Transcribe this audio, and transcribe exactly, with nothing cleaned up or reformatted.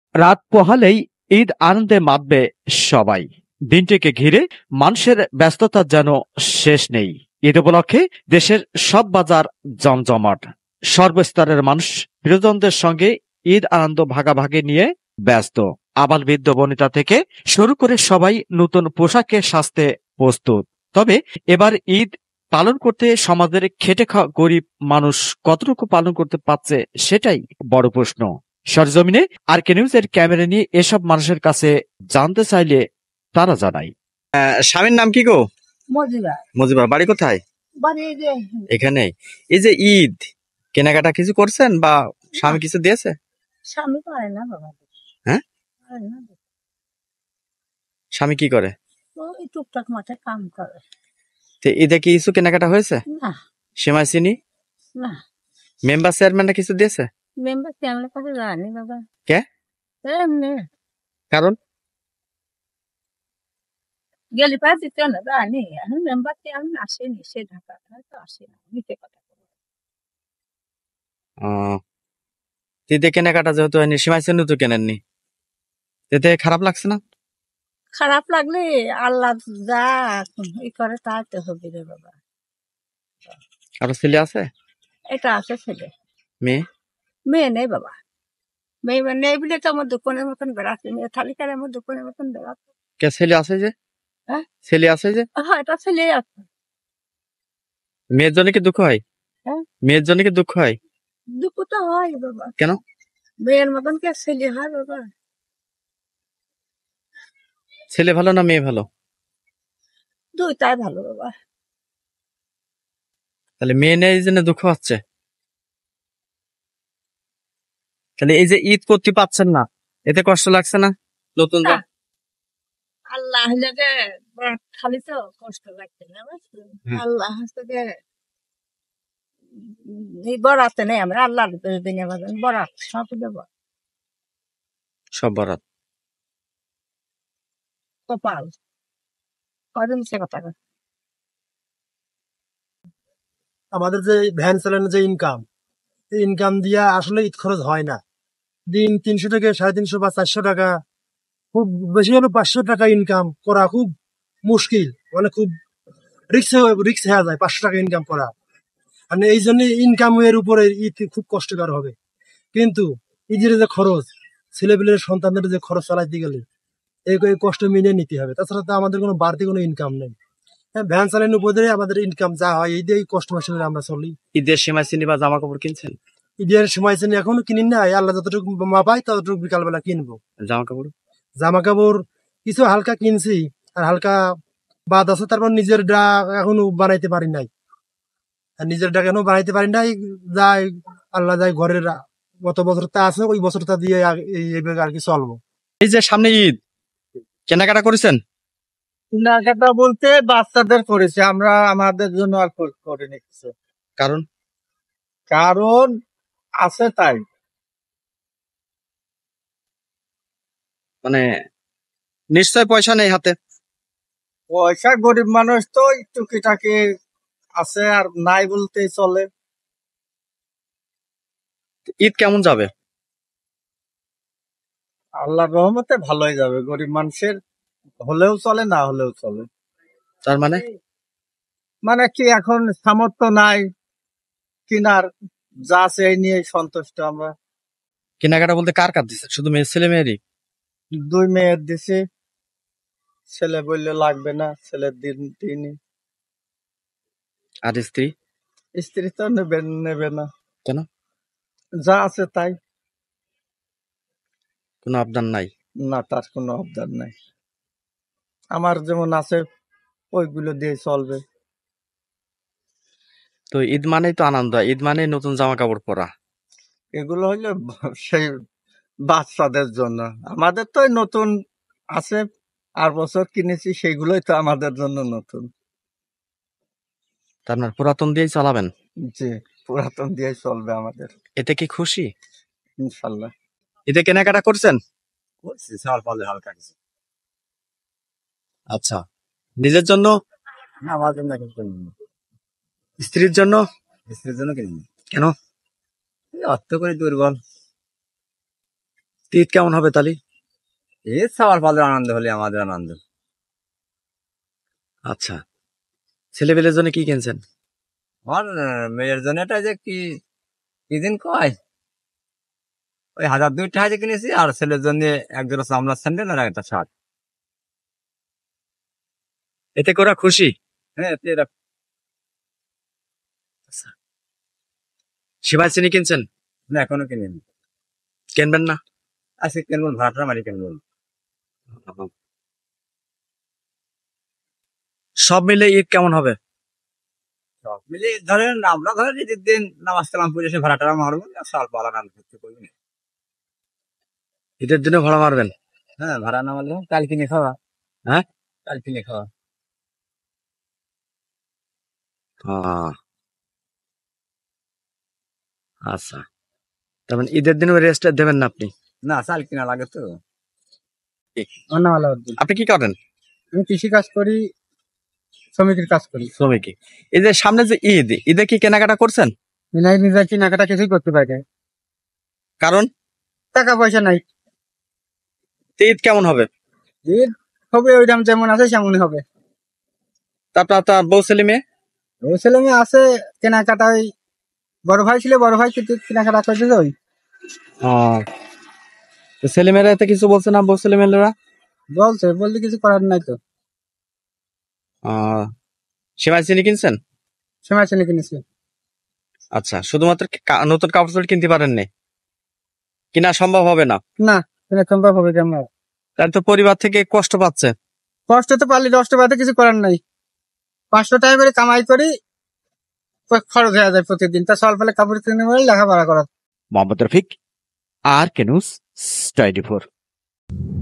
রাত পোহালেই ঈদ আনন্দে মাতবে সবাই। দিনটিকে ঘিরে মানুষের ব্যস্ততার যেন শেষ নেই। ঈদ উপলক্ষে দেশের সব বাজার জমজমাট। সর্বস্তরের মানুষ প্রিয়জনদের সঙ্গে ঈদ আনন্দ ভাগাভাগি নিয়ে ব্যস্ত। আবাল বৃদ্ধ বনিতা থেকে শুরু করে সবাই নতুন পোশাকে সাজতে প্রস্তুত। তবে এবার ঈদ পালন করতে সমাজের খেটে খাওয়া গরিব মানুষ কতটুকু পালন করতে পারছে সেটাই বড় প্রশ্ন। সরজমিনে আর কে নিউজের ক্যামেরা নিয়ে এসব মানুষের কাছে জানতে চাইলে তারা জানায়। স্বামীর নাম কি গো? মজিবা। মজিবা, বাড়ি কোথায়? বাড়ি এই যে এখানে। এই যে ঈদ কেনাকাটা কিছু করছেন বা স্বামী কিছু দিয়েছে? স্বামী পারে না বাবা। হ্যাঁ, পারে না। স্বামী কি করে? ওই টুকটাক মাঠে কাম করে। তো ঈদে কি কিছু কেনাকাটা হয়েছে? না সেমাই চিনি না। মেম্বার চেয়ারম্যানরা কিছু দিয়েছে? মেম্বার চেয়ারম্যানের কাছে যায়নি বাবা। কে? এমনি কারণ গেলি পায়ে দিতে না যায়নি। এখন মেম্বার চেয়ারম্যান আসেনি, সে ঢাকা তো আসে না, মিথ্যে কথা। আহ, ঈদে কেনাকাটা যেহেতু হয়নি, সেমাই চিনি তো কেনেননি, এতে খারাপ লাগছে না? খারাপ লাগলে আল্লাহ যা ই করে তাই তো হবে রে বাবা। আরো ছেলে আছে? এটা আছে ছেলে। মেয়ে? মেয়ে নেই বাবা। মেয়ে নেই বলে তো আমার দোকানের মতন বেড়াচ্ছে। মেয়ে তালিকার আমার দোকানের মতন বেড়াচ্ছে। কে ছেলে আছে যে? হ্যাঁ ছেলে আছে যে? হ্যাঁ, এটা ছেলে আছে। মেয়ের জন্য কি দুঃখ হয়? হ্যাঁ, মেয়ের জন্য কি দুঃখ হয়? দুঃখ তো হয় বাবা। কেন? মেয়ের মতন কে ছেলে হয় বাবা? ছেলে ভালো না মেয়ে ভালো? দুইটাই ভালো বাবা। তাহলে মেয়ে নেই এই জন্য দুঃখ হচ্ছে। তাহলে এই যে ঈদ করতে পারছেন না, এতে কষ্ট লাগছে না? নতুন না, আল্লাহ লাগে খালি তো কষ্ট লাগছে না বুঝছো? আল্লাহ হচ্ছে এই বরাতে নেই, আমরা আল্লাহ দিনে বাজান বরাত সব দেব সব বরাত। কপাল কদিন সে কথা। আমাদের যে ভ্যান চালানোর যে ইনকাম, এই ইনকাম দিয়ে আসলে ঈদ খরচ হয় না। দিন তিনশো থেকে সাড়ে তিনশো বা চারশো টাকা, খুব বেশি হলে পাঁচশো টাকা ইনকাম করা খুব মুশকিল, মানে খুব রিক্স রিক্স হয়ে যায় পাঁচশো টাকা ইনকাম করা। মানে এই জন্য ইনকাম এর উপরে ঈদ খুব কষ্টকর হবে। কিন্তু ঈদের যে খরচ, ছেলেপেলের সন্তানদের যে খরচ চালাইতে গেলে এই এই কষ্ট মিলিয়ে নিতে হবে। তাছাড়া তো আমাদের কোনো বাড়তি কোনো ইনকাম নেই। হ্যাঁ, ভ্যান চালানোর উপর দিয়ে আমাদের ইনকাম যা হয় এই দিয়ে কষ্ট মাসে আমরা চলি। ঈদের সেমাই চিনি বা জামা কাপড় কিনছেন? ঈদের সময় চিনি এখনো কিনি না, আল্লাহ যতটুকু মা পাই ততটুকু বিকালবেলা কিনবো। জামা কাপড় জামা কাপড় কিছু হালকা কিনছি, আর হালকা বাদ আছে। তারপর নিজের ডা এখনো বানাইতে পারি নাই, আর নিজের ডা এখনো বানাইতে পারি নাই। যাই আল্লাহ যাই ঘরের গত বছরটা আছে ওই বছরটা দিয়ে আগ- এই- এইভাবে আর কি চলবো। এই যে সামনে ঈদ, কেনাকাটা করেছেন? কেনাকাটা বলতে বাচ্চাদের করেছি আমরা, আমাদের জন্য আর করে নিচ্ছে। কারণ কারণ আছে তাই। মানে নিশ্চয় পয়সা নেই হাতে? পয়সা গরিব মানুষ তো টুকিটাকি আছে, আর নাই বলতেই চলে। ঈদ কেমন যাবে? আল্লাহর রহমতে ভালোই যাবে। গরিব মানুষের হলেও চলে, না হলেও চলে। তার মানে মানে কি, এখন সামর্থ্য নাই কিনার, যা আছে এই নিয়ে সন্তুষ্ট আমরা। কেনাকাটা বলতে কার কার দিচ্ছে? শুধু মেয়ে ছেলে মেয়েরই? দুই মেয়ের দিছি, ছেলে বললে লাগবে না, ছেলের দিন দিনই। আর স্ত্রী? স্ত্রী তো নেবে নেবে না। কেন? যা আছে তাই। কোনো আবদার নাই? না, তার কোনো আবদার নাই। আমার যেমন আছে ওইগুলো দিয়ে চলবে। তো ঈদ মানেই তো আনন্দ, ঈদ মানেই নতুন জামা কাপড় পরা। এগুলো হইলে সেই বাচ্চাদের জন্য, আমাদের তো নতুন আছে, আর বছর কিনেছি সেগুলোই তো আমাদের জন্য নতুন। তার মানে পুরাতন দিয়েই চালাবেন? জি, পুরাতন দিয়ে চলবে আমাদের। এতে কি খুশি? ইনশাল্লাহ। ঈদে কেনাকাটা করছেন? করছি সার পালে হালকা কিছু। আচ্ছা, নিজের জন্য? না, আমার জন্য কিছু নেই। স্ত্রীর জন্য? স্ত্রীর জন্য কিনি। কেন? অর্থ করে দুর্বল। ঈদ কেমন হবে তালি? ঈদ সবার ভালো আনন্দ হলে আমাদের আনন্দ। আচ্ছা, ছেলেপেলের জন্য কি কিনছেন? আমার আহ, মেয়ের জন্য এটা যে কি কি দিন কয় ওই হাজার দুই টাকা দিয়ে কিনেছি, আর ছেলের জন্য এক জোড়া চামড়ার স্যান্ডেল আর একটা শার্ট। এতে করে খুশি? হ্যাঁ এতে এরা সেমাই চিনি কিনছেন? না এখনো কিনিনি, কিনবেন না? আজকে কিনবো, ভাড়াটা মারি কিনবো। সব মিলে ঈদ কেমন হবে? সব মিলে ধরেন আমরা ধরেন ঈদের দিন নামাজ কালাম পড়ে এসে ভাড়াটা মারবো, আর সাল পালা রান করতে করবি না। ঈদের দিনে ভাড়া মারবেন? হ্যাঁ ভাড়া না মারলে কাল কিনে খাওয়া। হ্যাঁ কাল কিনে খাওয়া। আহ, আচ্ছা, তার মানে ঈদের দিনে রেস্ট দেবেন না আপনি? না চাল কিনা লাগে তো। আপনি কি করেন? আমি কৃষি কাজ করি, শ্রমিকের কাজ করি। শ্রমিকই। এই যে সামনে যে ঈদ, ঈদে কি কেনাকাটা করছেন? নিজে নিজে কেনাকাটা কিছুই করতে পারে না। কারণ টাকা পয়সা নাই। তো ঈদ কেমন হবে? ঈদ হবে ওইরকম যেমন আছে সেমনই হবে। তারপর আপনার বউ ছেলে মেয়ে? ওই ছেলে মেয়ে আছে, কেনাকাটা ওই বড় ভাই ছিল, বড় ভাই কিন্তু কেনাকাটা করতে ওই ছেলে মেয়েরা এতে কিছু বলছে না? বউ ছেলে মেয়েরা বলছে, বলতে কিছু করার নাই তো। সেমাই চিনি কিনছেন? সময় ছেলে কিনেছি। আচ্ছা, শুধুমাত্র কা- নতুন কাপড় চোপড় কিনতে পারেন নাই? কিনা সম্ভব হবে না? না, কিনা সম্ভব হবে কেমন? তাহলে তো পরিবার থেকে কষ্ট পাচ্ছে। কষ্ট তো পারলে কষ্ট পাতে কিছু করার নাই। পাঁচশো টাকা করে কামাই করি, খরচ হয়ে যায় প্রতিদিন। তা সল ফলে কাপড় কিনে বলে লেখাপড়া করা। Mohammad Rafiq, R K news twenty four.